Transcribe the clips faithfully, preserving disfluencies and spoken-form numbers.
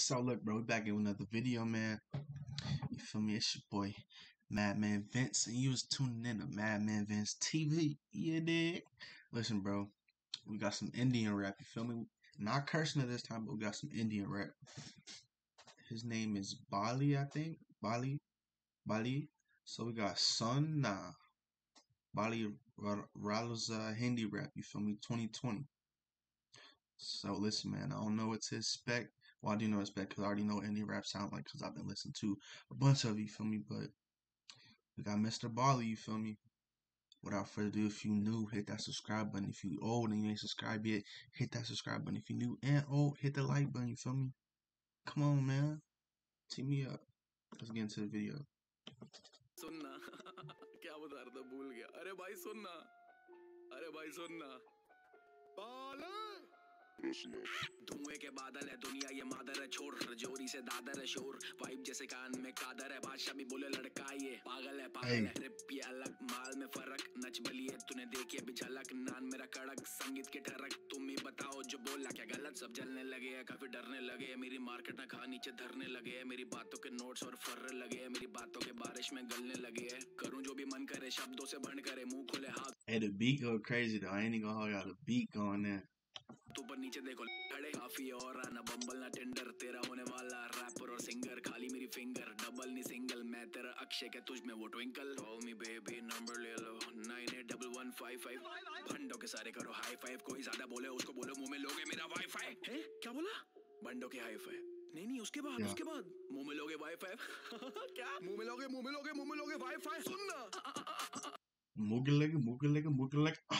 So look, bro, we back in another video, man. You feel me? It's your boy, Madman Vince, and you was tuning in to Madman Vince T V. Yeah, dig? Listen, bro, we got some Indian rap. You feel me? Not cursing at this time, but we got some Indian rap. His name is Bali, I think. Bali, Bali. So we got Sunna, Bali Raluza Hindi rap. You feel me? twenty twenty. So listen, man, I don't know what to expect. Well, I do know expect because I already know what Indian rap sound like because I've been listening to a bunch of it, you feel me? But we got Mister Bali, you feel me? Without further ado, if you new, hit that subscribe button. If you old and you ain't subscribed yet, hit that subscribe button. If you new and old, hit the like button, you feel me? Come on, man. Team me up. Let's get into the video. सुनना क्या बता रहा था भूल गया अरे भाई सुनना अरे भाई सुनना बाले धुएं के बादल है दुनिया ये मादर है छोड़ रजौरी से दादर है शोर वाइब जैसे कान में कादर है बादशाह भी बोले लड़का ये पागल है पागल है ट्रिप ये अलग माल में फर्क नच बलिए तूने देखी अभी झलक नान मेरा कड़क संगीत के ठरक तुम ही बताओ जो बोला क्या गलत सब जलने लगे है काफी डरने लगे है मेरी मार्केट ना खा नीचे धरने लगे है मेरी बातों के नोट्स और फर्रे लगे है मेरी बातों के बारिश में गलने लगे है करूं जो भी मन करे शब्दों से भंड करे मुंह खोले हाथ. Hey, the beat go crazy though. I ain't even gonna hold y'all. The beat going there. तू पर नीचे देखो खड़े काफी और ना बम्बल ना टेंडर तेरा होने वाला रैपर और सिंगर खाली मेरी फिंगर डबल नहीं सिंगल मैं तेरा अक्षय के तुझ में वो twinkle call me baby number ले लो nine eight double one five five भंडों के सारे करो हाई फाइव कोई ज्यादा बोले उसको बोलो मुंह में लोगे मेरा वाईफाई है क्या बोला भंडों के हाई फाइव नहीं नहीं उसके बाद उसके बाद मुंह में लोगे वाईफाई क्या मुंह में लोगे मुंह में लोगे मुंह में लोगे वाईफाई सुनना मुगल लगे मुगल लगे मुगल लगे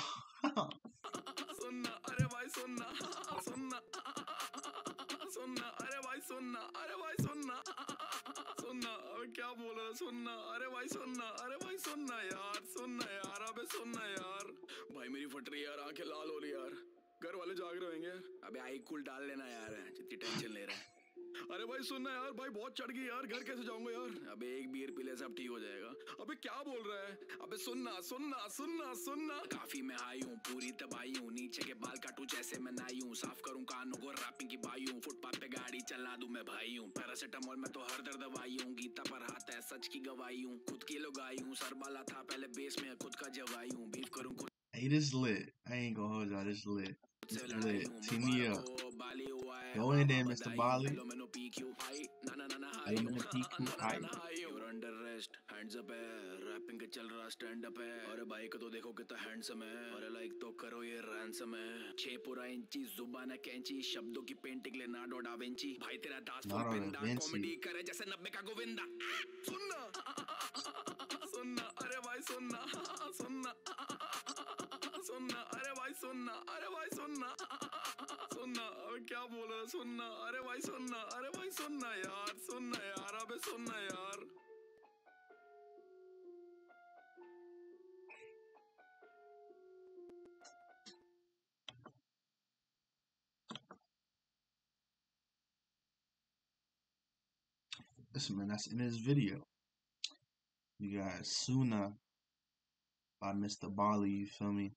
सुनना अरे भाई सुनना सुनना सुनना अरे भाई सुनना अरे भाई सुनना सुनना अबे क्या बोल रहा सुनना अरे भाई सुनना अरे भाई सुनना यार सुनना यार अबे सुनना यार भाई मेरी फट रही यार आंखें लाल हो रही यार घर वाले जाग रहे होंगे अबे आई कूल डाल लेना यार जितनी टेंशन ले रहा है अरे भाई सुनना यार भाई बहुत चढ़ गई यार घर कैसे जाऊंगा यार अबे एक बीयर पी ले सब ठीक हो जाएगा अबे क्या बोल रहा है अबे सुनना सुनना सुनना सुनना काफी मैं आई हूँ पूरी तबाही हूँ नीचे के बाल काटू जैसे मैं नाई हूँ साफ करूँ कानों को रैपिंग की बाई हूँ फुटपाथ पे गाड़ी चला दूं मैं भाई हूँ पैरासिटामोल में तो हर दर्द दवाई हूँ गीता पर हाथ है सच की गवाही हूँ खुद की लोग आई हूँ सरबाला था पहले बेस में खुद का जवाई हूँ बीफ करूँ खुद. Hey, this lit. I ain't gonna hold y'all. This lit. This lit. Team me up. Go in there, Mister Bali. L M N O P Q high. You're under arrest. Hands up है rapping के चल रहा stand up है और भाई को तो देखो कितना हैंडसम है और लाइक तो करो ये रैंसम है छह पूरा इंची जुबान है कैंची शब्दों की पेंटिंग लेनार्डो डा विंची भाई तेरा दास फुल पिंडा कॉमेडी करे जैसे नब्बे का गोविंदा सुनना सुनना अरे भाई सुनना सुनना सुनना अरे भाई सुनना अरे भाई सुनना सुनना अबे क्या बोल रहा सुनना अरे भाई सुनना अरे भाई सुनना यार सुनना यार अबे सुनना यार Listen, man, that's in this video. You got Suna by Mister Bali, you feel me?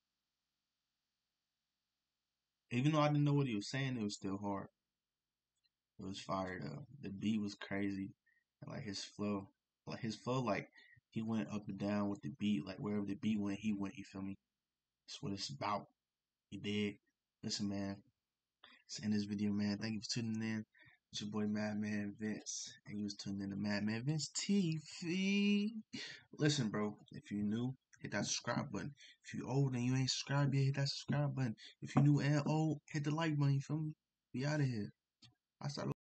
Even though I didn't know what he was saying, it was still hard. It was fire though. The beat was crazy. And like his flow. Like his flow, like he went up and down with the beat. Like wherever the beat went, he went, you feel me? That's what it's about. You dig? Listen, man. It's in this video, man. Thank you for tuning in. It's your boy Madman Vince. And you was tuning in to Madman Vince T V. Listen, bro, if you new, hit that subscribe button. If you old and you ain't subscribed yet, hit that subscribe button. If you new and old, hit the like button, you feel me? Be out of here. I started